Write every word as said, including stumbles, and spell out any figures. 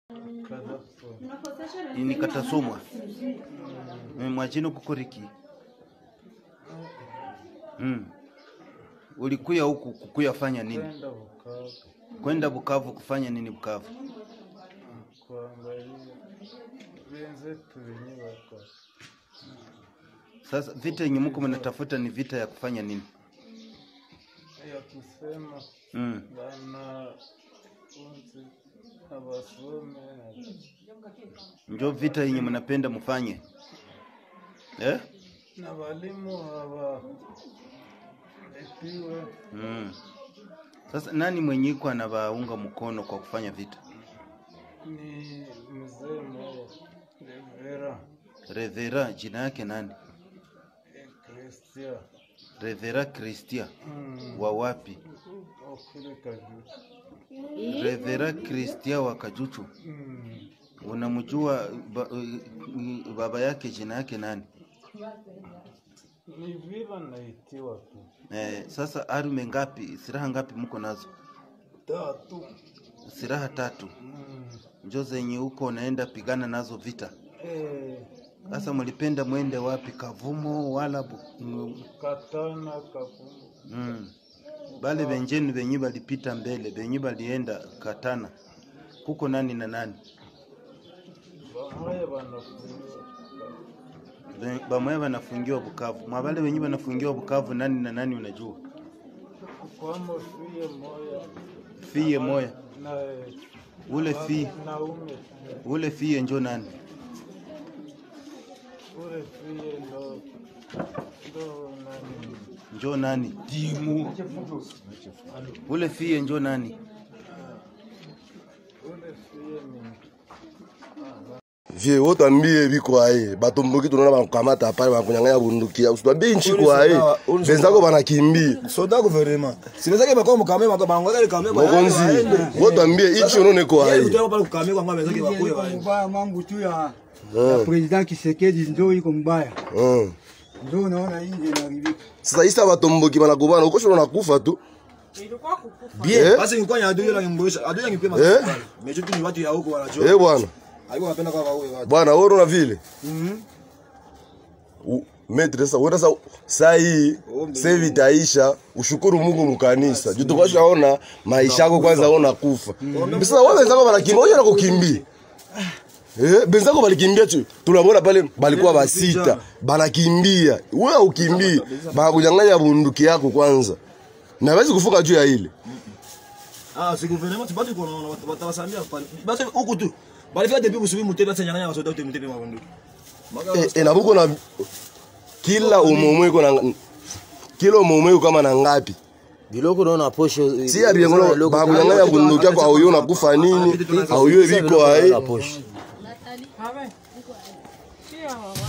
Ini katasomwa. Mwajino kukuriki. Mm. Ulikuya huku kukuya fanya nini? Kwenda Bukavu. Kwenda Bukavu kufanya nini Bukavu? Kuangalia wenzetu wenyewe wako. Sasa vita yenye mko mnatafuta ni vita ya kufanya nini? Ya kusema Mm. bana unzi abasome Ndio vita yenye mnapenda mfanye. Eh? na walimu hawa epiwe. Mm. Sasa nani mwenye iko anawaunga mkono kwa kufanya vita? Ni mzee mmoja Revera Revera jina yake nani? Christian. Revera Christian. Mm. Wa wapi? Okule Kajuchu. Revera Christian wa Kajuchu. Mm. Unamjua ba, uh, baba yake jina yake nani? Ni vile naitiwa tu. Eh, sasa arme ngapi, silaha ngapi mko nazo? Tatu. Silaha tatu. Mm. Njo zenye huko unaenda pigana nazo vita. Eh, Sasa mlipenda mwende wapi? Kavumo wala bu, mm, Katana Kavumu. mm. Bale benjeni benyi balipita mbele, benyi balienda Katana. Kuko nani na nani? Bamoya wanafungiwa. Ben- Bamoya wanafungiwa Bukavu. Mwabale benyi wanafungiwa Bukavu nani na nani unajua? Kwamo fie moya. Fie moya. Na Ule fi, naume. ule fie njo nani? Ule fie ndo ndo nani. Njo nani? Timu. Ule fie njo nani? Ule fie ni Vie wote ambie biko aye batomboki tunaona bakamata pale bakunyanganya bundukia usitwambie nchi kwa aye benzako banakimbia soda gouvernement sinaweza kama kwa mkame watu bangwa kama kwa mokonzi wote ambie nchi unaone kwa aye ndio pale kukame kwa ngame zake bakuye baya mbaya mambo tu ya ya president Kisekedi ndio iko mbaya mm ndio unaona nje inaharibika sasa isa batomboki banakubana uko shona nakufa tu bien basi nilikuwa ni adui la ngimboesha adui ngipema mecho tu ni watu ya huko wanajua eh bwana haiko wanapenda kwa wawe watu bwana wewe una vile mhm metre sasa wewe sasa saa hii sasa vitaisha ushukuru Mungu mkanisa juu tukashaona maisha yako kwanza ona kufa sasa wewe wenzako banakimbia na kukimbia eh benzako balikimbia tu tunaona pale balikuwa basita banakimbia wewe ukimbii banakunyang'anya bunduki yako kwanza na hawezi kufuka juu ya ile ah si gouvernement batu kwa watawasamia basi huko tu balifika depuis kusubi mutebe sasa nyang'anya wasoda uti mutebe mabunduki eh e, na buko na kila umomwe ko na kila umomwe kama na ngapi biloko naona posho si ya biengono ba kunyang'anya bunduki yako au yona kufa nini au yeye biko aye posho